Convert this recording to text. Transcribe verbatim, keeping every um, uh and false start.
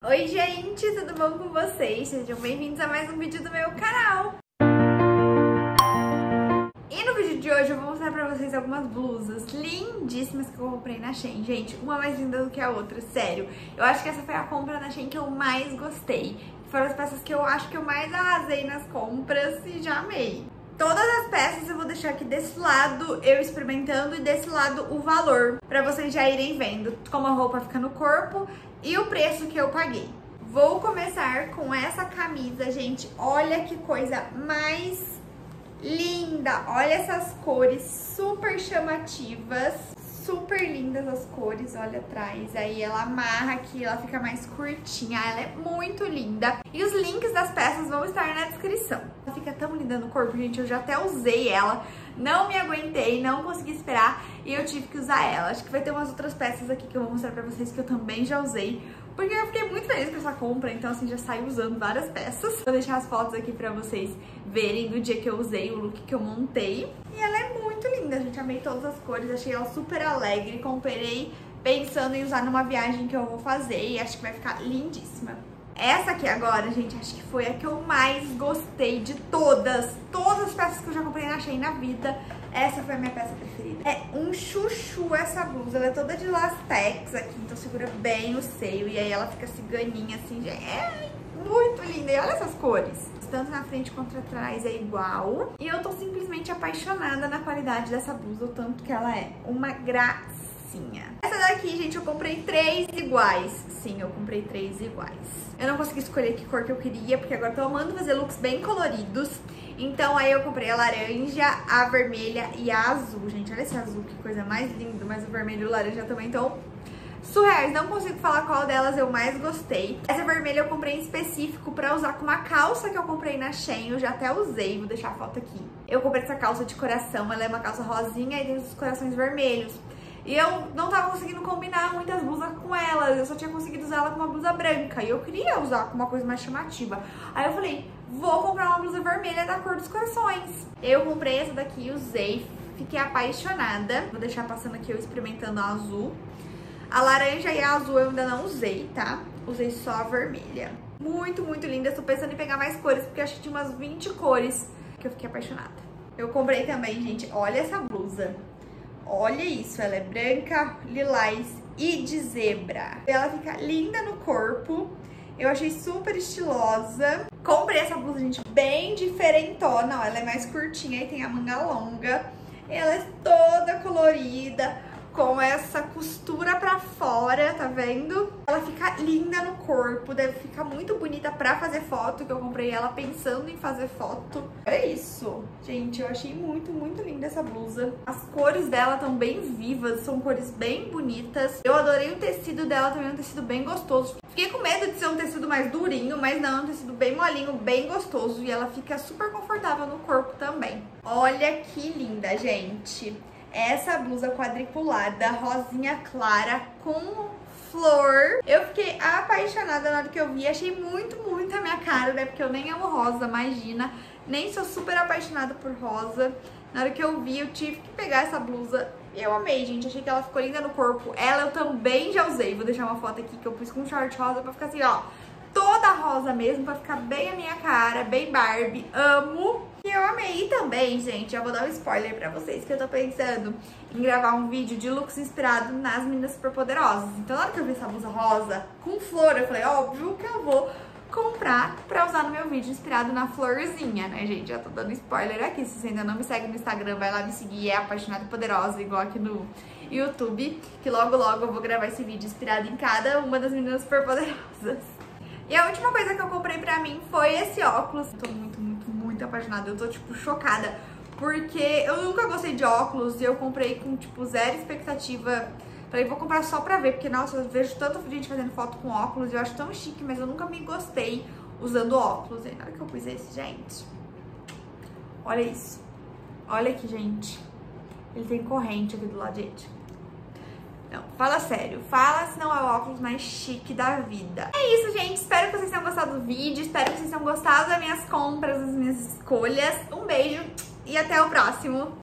Oi gente, tudo bom com vocês? Sejam bem-vindos a mais um vídeo do meu canal. E no vídeo de hoje eu vou mostrar pra vocês algumas blusas lindíssimas que eu comprei na Shein. Gente, uma mais linda do que a outra, sério. Eu acho que essa foi a compra na Shein que eu mais gostei. Foram as peças que eu acho que eu mais arrasei nas compras e já amei. Todas as peças eu vou deixar aqui desse lado eu experimentando e desse lado o valor, pra vocês já irem vendo como a roupa fica no corpo e o preço que eu paguei. Vou começar com essa camisa, gente. Olha que coisa mais linda. Olha essas cores super chamativas, super lindas as cores, olha atrás. Aí ela amarra aqui, ela fica mais curtinha, ela é muito linda. E os links das peças vão estar na descrição. Ela fica tão linda no corpo, gente, eu já até usei ela. Não me aguentei, não consegui esperar e eu tive que usar ela. Acho que vai ter umas outras peças aqui que eu vou mostrar pra vocês que eu também já usei, porque eu fiquei muito feliz com essa compra, então assim, já saí usando várias peças. Vou deixar as fotos aqui pra vocês verem do dia que eu usei, o look que eu montei. E ela é muito linda, gente, amei todas as cores, achei ela super alegre, comprei pensando em usar numa viagem que eu vou fazer e acho que vai ficar lindíssima. Essa aqui agora, gente, acho que foi a que eu mais gostei de todas. Todas as peças que eu já comprei na Shein na vida, essa foi a minha peça preferida. É um chuchu essa blusa, ela é toda de lastex aqui, então segura bem o seio. E aí ela fica ciganinha assim, gente, é muito linda. E olha essas cores. Tanto na frente quanto atrás é igual. E eu tô simplesmente apaixonada na qualidade dessa blusa, o tanto que ela é uma gracinha. Essa daqui, gente, eu comprei três iguais. Sim, eu comprei três iguais. Eu não consegui escolher que cor que eu queria, porque agora eu tô amando fazer looks bem coloridos. Então aí eu comprei a laranja, a vermelha e a azul. Gente, olha esse azul, que coisa mais linda. Mas o vermelho e o laranja também estão surreais. Não consigo falar qual delas eu mais gostei. Essa vermelha eu comprei em específico pra usar com uma calça que eu comprei na Shein. Eu já até usei, vou deixar a foto aqui. Eu comprei essa calça de coração, ela é uma calça rosinha e tem os corações vermelhos. E eu não tava conseguindo combinar muitas blusas com elas, eu só tinha conseguido usar ela com uma blusa branca. E eu queria usar com uma coisa mais chamativa. Aí eu falei, vou comprar uma blusa vermelha da cor dos corações. Eu comprei essa daqui, usei, fiquei apaixonada. Vou deixar passando aqui eu experimentando a azul. A laranja e a azul eu ainda não usei, tá? Usei só a vermelha. Muito, muito linda. Estou pensando em pegar mais cores, porque acho que tinha umas vinte cores que eu fiquei apaixonada. Eu comprei também, gente, olha essa blusa. Olha isso, ela é branca, lilás e de zebra. Ela fica linda no corpo. Eu achei super estilosa. Comprei essa blusa, gente, bem diferentona. Ó, ela é mais curtinha e tem a manga longa. Ela é toda colorida, com essa costura pra fora, tá vendo? Ela fica linda no corpo, deve ficar muito bonita pra fazer foto, que eu comprei ela pensando em fazer foto. Olha isso, gente, eu achei muito, muito linda essa blusa. As cores dela estão bem vivas, são cores bem bonitas. Eu adorei o tecido dela também, é um tecido bem gostoso. Fiquei com medo de ser um tecido mais durinho, mas não, é um tecido bem molinho, bem gostoso. E ela fica super confortável no corpo também. Olha que linda, gente. Essa blusa quadriculada, rosinha clara, com flor. Eu fiquei apaixonada na hora que eu vi. Achei muito, muito a minha cara, né? Porque eu nem amo rosa, imagina. Nem sou super apaixonada por rosa. Na hora que eu vi, eu tive que pegar essa blusa. Eu amei, gente. Achei que ela ficou linda no corpo. Ela eu também já usei. Vou deixar uma foto aqui que eu pus com short rosa pra ficar assim, ó. Toda rosa mesmo, pra ficar bem a minha cara, bem Barbie. Amo. E eu amei. E também, gente, já vou dar um spoiler pra vocês, que eu tô pensando em gravar um vídeo de looks inspirado nas Meninas Superpoderosas. Então, na hora que eu vi essa blusa rosa com flor, eu falei, óbvio que eu vou comprar pra usar no meu vídeo inspirado na florzinha, né, gente? Já tô dando spoiler aqui. Se você ainda não me segue no Instagram, vai lá me seguir. É Apaixonada e Poderosa, igual aqui no YouTube, que logo, logo eu vou gravar esse vídeo inspirado em cada uma das Meninas Superpoderosas. E a última coisa que eu comprei pra mim foi esse óculos. Tô muito, muito, muito apaixonada. Eu tô, tipo, chocada. Porque eu nunca gostei de óculos e eu comprei com, tipo, zero expectativa. Falei, vou comprar só pra ver. Porque, nossa, eu vejo tanta gente fazendo foto com óculos. Eu acho tão chique, mas eu nunca me gostei usando óculos. E na hora que eu pus esse, gente... Olha isso. Olha aqui, gente. Ele tem corrente aqui do lado, gente. Não, fala sério, fala se não é o óculos mais chique da vida. É isso, gente, espero que vocês tenham gostado do vídeo, espero que vocês tenham gostado das minhas compras, das minhas escolhas. Um beijo e até o próximo.